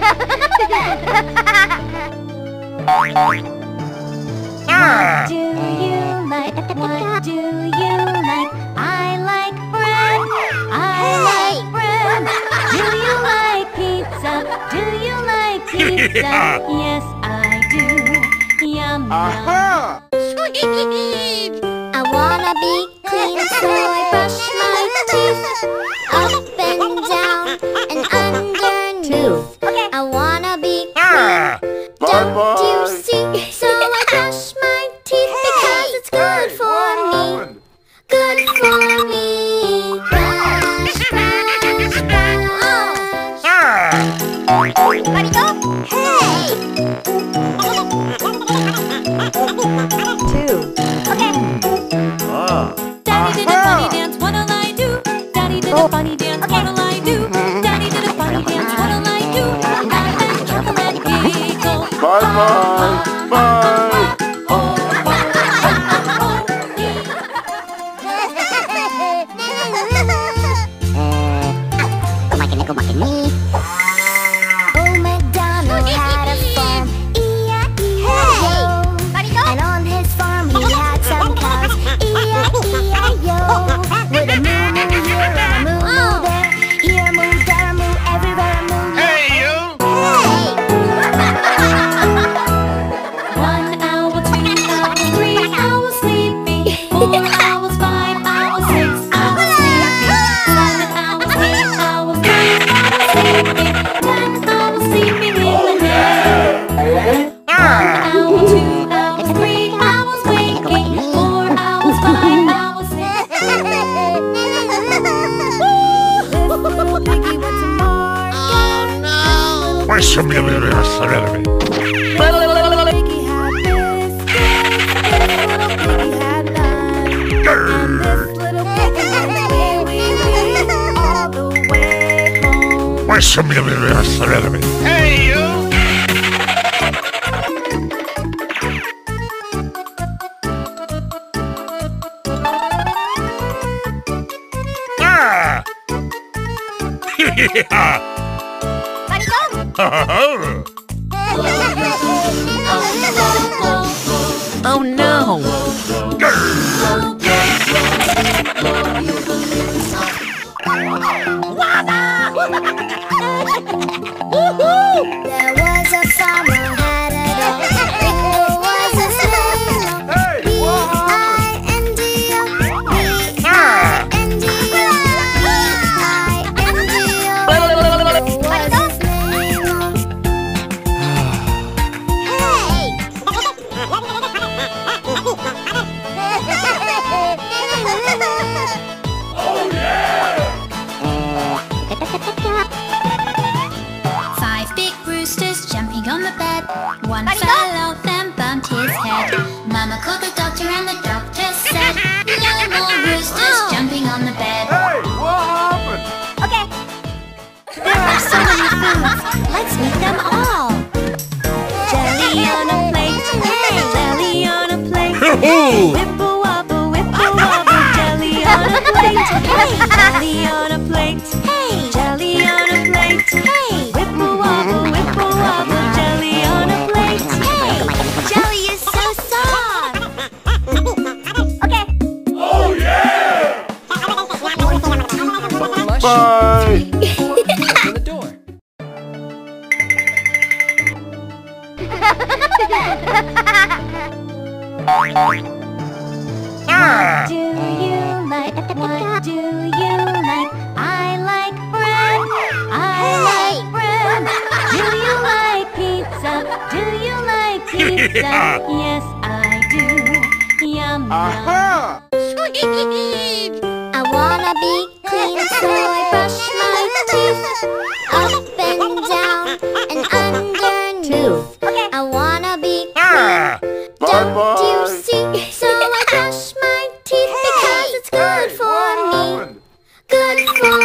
What do you like? What do you like? I like bread. I like bread. Do you like pizza? Do you like pizza? Yes, I do. Yum, yum. Sweet! I wanna be clean, so I brush my teeth up and down and underneath. I wanna be clean, don't you see? So I brush my teeth because it's good for me. Good for me. Brush, brush, brush. Ready, go? Hey! 2. Daddy did a funny dance, what'll I do? Daddy did a funny dance, what'll I do? Daddy did a funny dance, what'll I do? Laugh and chuckle and giggle. Bye-bye! Bye! Old MacDonald had a farm, E-I-E-I-O. And on his farm he had some cows, E-I-E-I-O. With a moo moo here and a moo moo there, here a moo, there a moo, everywhere a moo. Hey, you! Hey! 1 hour, 2 hours, 3 hours sleeping, 4 hours, 5 hours, 6 hours sleeping, 7 hours, 8 hours, 9 hours sleeping, 10 hours sleeping in the day. 1 hour, 2 hours, 3 hours waking, 4 hours, 5 hours, 6 Little piggy went to market. Oh, no! Where's some of the rest of it? Piggy had biscuits, this little piggy had lunch, and this little piggy went wee all the way home. Where's some of the rest of it? Hey, you! Ah! Yeah! Ready, go? Oh no! There was a farmer had a dog. It was his name. Hey, B-I-N-D-O. B-I-N-D-O. B-I-N-D-O. Was his name. Five big roosters jumping on the bed. One fell out and bumped his head. Mama called the doctor and the doctor said, no more roosters jumping on the bed. Hey, what happened? There are so many foods. Let's meet them all. Jelly on a plate. Hey, jelly on a plate. Whipple wobble, jelly on a plate. Hey, jelly on a plate. Hey, jelly on a plate. Hey, whipple wobble, jelly on a plate. Hey, jelly is so soft. Oh yeah! Bye! Open the door. Ah! Do you like? What do you like? I like bread. I like bread. Do you like pizza? Do you like pizza? Yes, I do. Yum, yum. Sweet! I wanna be clean, so I brush my teeth up and down and underneath. I wanna be Ah! don't Bye-bye! you see? So I brush my teeth because it's good for me. Good for